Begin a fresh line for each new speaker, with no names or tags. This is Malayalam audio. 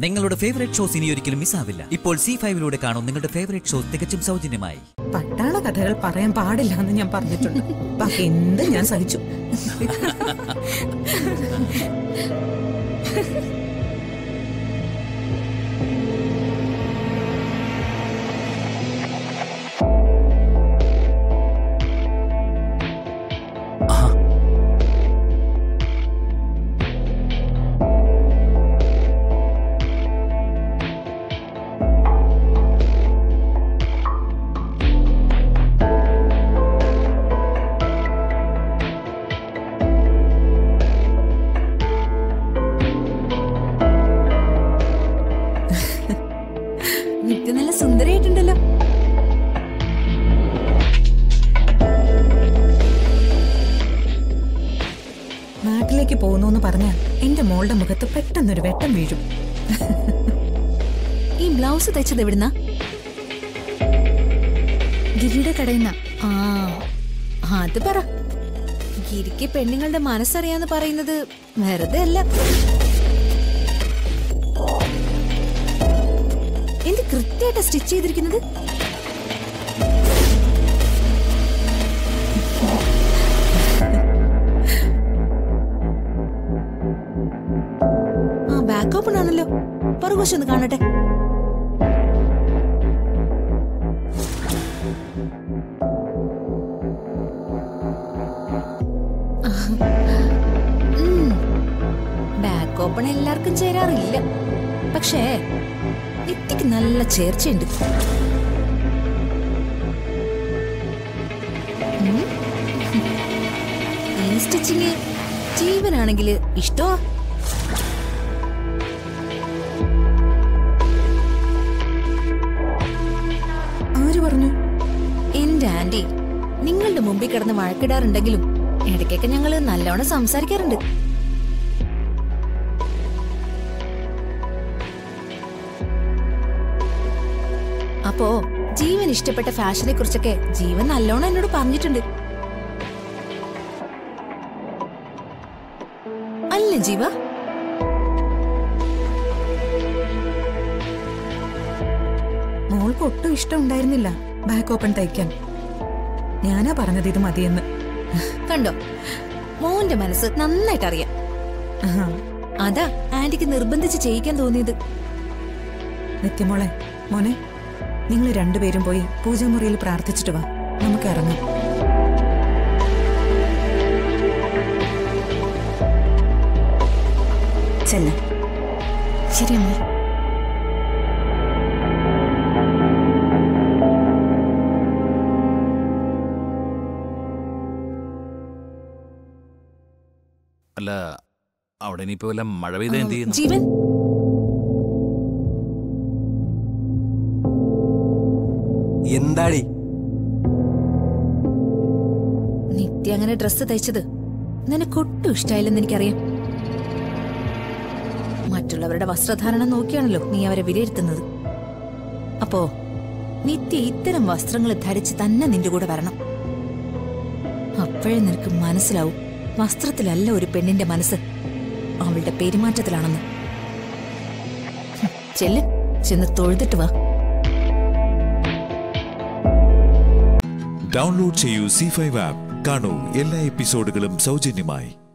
നിങ്ങളുടെ ഫേവറേറ്റ് ഷോസ് ഇനി ഒരിക്കലും മിസ്സാവില്ല. ഇപ്പോൾ C5 കാണും നിങ്ങളുടെ ഫേവറേറ്റ് ഷോസ് തികച്ചും സൗജന്യമായി.
പട്ടാള കഥകൾ പറയാൻ പാടില്ല എന്ന് ഞാൻ പറഞ്ഞിട്ടുണ്ട്. ബാക്കി എന്ത് ഞാൻ സഹിച്ചു.
നല്ല സുന്ദരിയായിട്ടുണ്ടല്ലോ.
നാട്ടിലേക്ക് പോകുന്നു പറഞ്ഞാൽ എന്റെ മോളുടെ മുഖത്ത് പെട്ടെന്നൊരു വെട്ടം വീഴും.
ഈ ബ്ലൗസ് തയ്ച്ചത് എവിടുന്ന? ഗിരിയുടെ കടയിന്ന. അത് പറ. ഗിരിക്ക് പെണ്ണുങ്ങളുടെ മനസ്സറിയാന്ന് പറയുന്നത് വെറുതെ അല്ല. എന്ത് കൃത്യമായിട്ടാ സ്റ്റിച്ച് ചെയ്തിരിക്കുന്നത്. ബാക്ക് ഓപ്പൺ ആണല്ലോ. പുറകുവശം ഒന്ന് കാണട്ടെ. ബാക്ക് ഓപ്പൺ എല്ലാവർക്കും ചേരാറില്ല. പക്ഷേ നെറ്റിക്ക് നല്ല ചേർച്ചയുണ്ട്. ഈ സ്റ്റിച്ചിങ് ജീവനാണെങ്കിൽ ഇഷ്ടമാ.
ആര് പറഞ്ഞു?
എന്റെ ആന്റി നിങ്ങളുടെ മുമ്പിൽ കിടന്ന് വഴക്കിടാറുണ്ടെങ്കിലും ഇടയ്ക്കൊക്കെ ഞങ്ങള് നല്ലോണം സംസാരിക്കാറുണ്ട്. അപ്പോ ജീവൻ ഇഷ്ടപ്പെട്ട ഫാഷനെ കുറിച്ചൊക്കെ ജീവൻ നല്ലോണം എന്നോട് പറഞ്ഞിട്ടുണ്ട്. അല്ലേ ജീവ?
മോൾക്ക് ഒട്ടും ഇഷ്ടം ഉണ്ടായിരുന്നില്ല ബാക്ക് ഓപ്പൺ തയ്ക്കാൻ. ഞാനാ പറഞ്ഞത് ഇത് മതിയെന്ന്.
കണ്ടോ, മോന്റെ മനസ്സ് നന്നായിട്ട് അറിയാം. അതാ ആന്റിക്ക് നിർബന്ധിച്ച് ചെയ്യിക്കാൻ തോന്നിയത്.
നിത്യമോളെ, മോനെ, നിങ്ങൾ രണ്ടുപേരും പോയി പൂജാമുറിയിൽ പ്രാർത്ഥിച്ചിട്ട് വാ. നമുക്ക് ഇറങ്ങാം. ചെല്ലാം.
ശരി അമ്മ.
അല്ല, അവിടെ ഇനിയിപ്പോ വല്ല മഴ പെയ്ത എന്ത് ചെയ്യുന്നു?
ജീവൻ,
എന്താടി
നിത്യ അങ്ങനെ ഡ്രസ്സ് തയ്ച്ചത് നിനക്കൊട്ടും ഇഷ്ടായില്ലെന്ന് എനിക്കറിയാം. മറ്റുള്ളവരുടെ വസ്ത്രധാരണം നോക്കിയാണല്ലോ നീ അവരെ വിലയിരുത്തുന്നത്. അപ്പോ നിത്യ ഇത്തരം വസ്ത്രങ്ങൾ ധരിച്ച് തന്നെ നിന്റെ കൂടെ വരണം. അപ്പോഴേ നിനക്ക് മനസ്സിലാവും വസ്ത്രത്തിലല്ല ഒരു പെണ്ണിന്റെ മനസ്സ്, അവളുടെ പെരുമാറ്റത്തിലാണെന്ന്. ചെന്ന് തൊഴുതിട്ട് വാ.
ഡൗൺലോഡ് ചെയ്യൂ C5 ആപ്പ്. കാണൂ എല്ലാ എപ്പിസോഡുകളും സൗജന്യമായി.